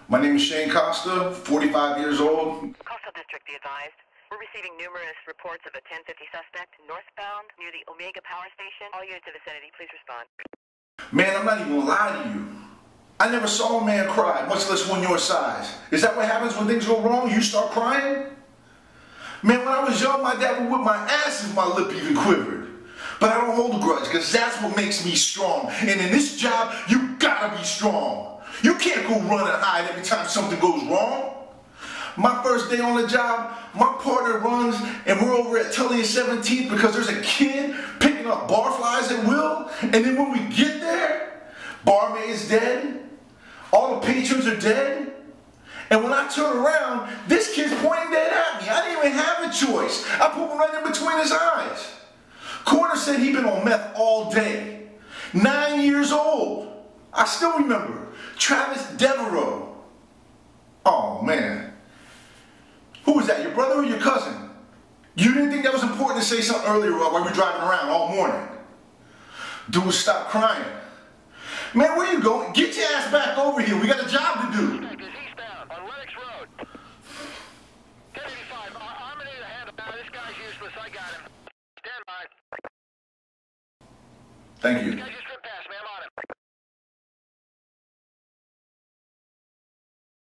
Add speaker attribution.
Speaker 1: My name is Shane Costa, 45 years old.
Speaker 2: Costa District, be advised. We're receiving numerous reports of a 1050 suspect northbound near the Omega Power Station. All units in the vicinity, please respond.
Speaker 1: Man, I'm not even gonna lie to you. I never saw a man cry, much less one your size. Is that what happens when things go wrong? You start crying? Man, when I was young, my dad would whip my ass if my lip even quivered. But I don't hold a grudge, because that's what makes me strong. And in this job, you gotta be strong. You can't go run and hide every time something goes wrong. My first day on the job, my partner runs, and we're over at Tully and 17th because there's a kid picking up barflies at will. And then when we get there, barmaid's dead, all the patrons are dead. And when I turn around, this kid's pointing dead at me. I didn't even have a choice. I put one right in between his eyes. Coroner said he'd been on meth all day. 9 years old. I still remember. Travis Devereaux. Oh, man. Who was that, your brother or your cousin? You didn't think that was important to say something earlier while we were driving around all morning. Dude, stop crying. Man, where you going? Get your ass back over here. We got a job to do.
Speaker 3: Eastbound on Lennox Road. 1085. I'm gonna need a hand about this guy's useless. I got him. Stand by.
Speaker 1: Thank you.